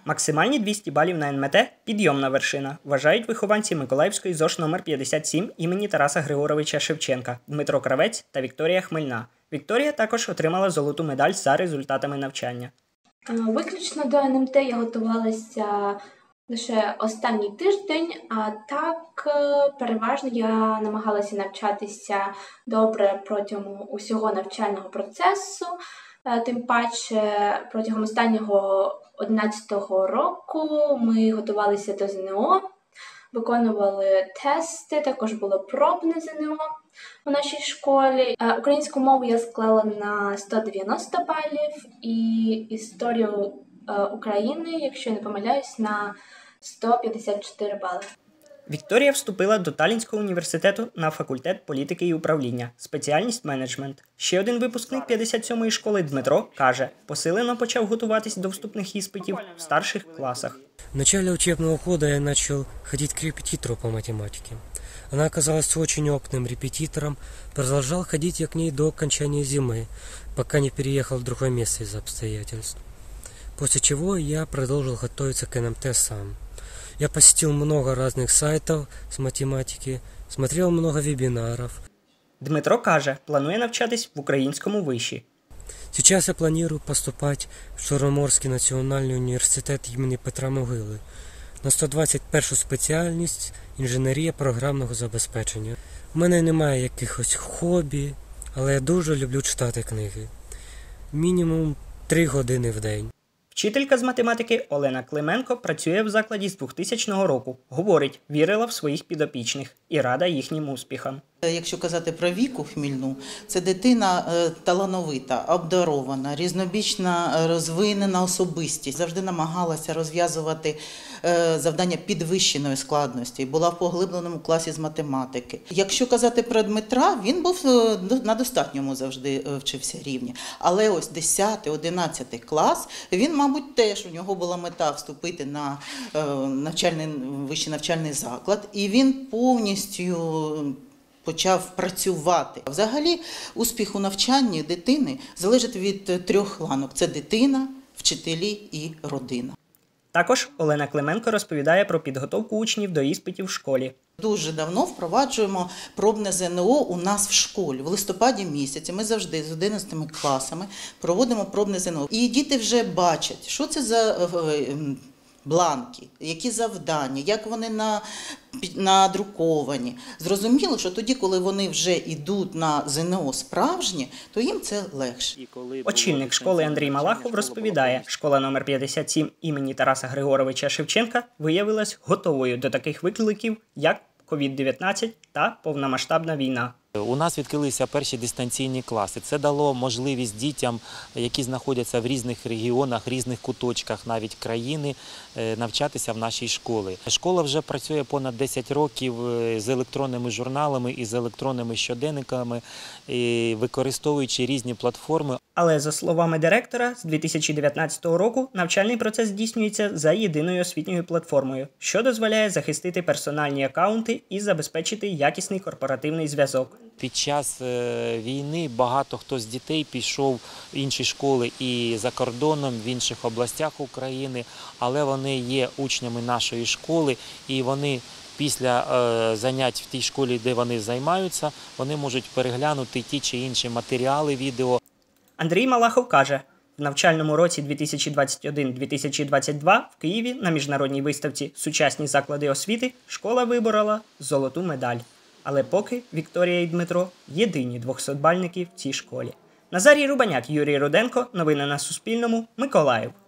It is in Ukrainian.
Максимальні 200 балів на НМТ – підйомна вершина, вважають вихованці Миколаївської ЗОШ номер 57 імені Тараса Григоровича Шевченка, Дмитро Кравець та Вікторія Хмельна. Вікторія також отримала золоту медаль за результатами навчання. Виключно до НМТ я готувалася лише останній тиждень, а так переважно я намагалася навчатися добре протягом усього навчального процесу. Тим паче протягом останнього 11-го року ми готувалися до ЗНО, виконували тести, також було пробне ЗНО у нашій школі. Українську мову я склала на 190 балів і історію України, якщо я не помиляюсь, на 154 бали. Вікторія вступила до Таллінського університету на факультет політики і управління, спеціальність менеджмент. Ще один випускник 57-ї школи Дмитро каже, посилено почав готуватись до вступних іспитів в старших класах. В начале учебного года я начал ходить к репетитору по математике. Она оказалась очень опытным репетитором, продолжал ходить я к ней до окончания зимы, пока не переехал в другое место из-за обстоятельств. После чего я продолжил готовиться к НМТ сам. Я посетил много разных сайтов с математики, смотрел много вебинаров. Дмитро каже, планує навчатись в українському виші. Сейчас я планирую поступать в Чорноморський національний університет імені Петра Могили на 121-шу спеціальність інженерія програмного забезпечення. У мене немає якихось хобі, але я дуже люблю читати книги. Мінімум 3 години в день. Вчителька з математики Олена Клименко працює в закладі з 2000 року. Говорить, вірила в своїх підопічних і рада їхнім успіхам. Якщо казати про Віку Хмільну, це дитина талановита, обдарована, різнобічна, розвинена особистість. Завжди намагалася розв'язувати завдання підвищеної складності, була в поглибленому класі з математики. Якщо казати про Дмитра, він був на достатньому завжди вчився рівні. Але ось 10-11 клас, він, мабуть, теж, у нього була мета вступити на вищий навчальний заклад, і він повністю почав працювати. Взагалі, успіх у навчанні дитини залежить від 3 ланок. Це дитина, вчителі і родина. Також Олена Клименко розповідає про підготовку учнів до іспитів в школі. Дуже давно впроваджуємо пробне ЗНО у нас в школі. В листопаді місяці ми завжди з 11 класами проводимо пробне ЗНО. І діти вже бачать, що це за бланки, які завдання, як вони надруковані. Зрозуміло, що тоді, коли вони вже йдуть на ЗНО справжнє, то їм це легше. Очільник школи Андрій Малахов розповідає, школа номер 57 імені Тараса Григоровича Шевченка виявилась готовою до таких викликів, як COVID-19 та повномасштабна війна. У нас відкрилися перші дистанційні класи. Це дало можливість дітям, які знаходяться в різних регіонах, різних куточках навіть країни, навчатися в нашій школі. Школа вже працює понад 10 років з електронними журналами і з електронними щоденниками, використовуючи різні платформи. Але, за словами директора, з 2019 року навчальний процес здійснюється за єдиною освітньою платформою, що дозволяє захистити персональні акаунти і забезпечити якісний корпоративний зв'язок. Під час війни багато хто з дітей пішов в інші школи і за кордоном, в інших областях України, але вони є учнями нашої школи і вони після занять в тій школі, де вони займаються, вони можуть переглянути ті чи інші матеріали, відео. Андрій Малахов каже, в навчальному році 2021-2022 в Києві на міжнародній виставці «Сучасні заклади освіти» школа виборола золоту медаль. Але поки Вікторія і Дмитро – єдині 200-бальники в цій школі. Назарій Рубаняк, Юрій Руденко. Новини на Суспільному. Миколаїв.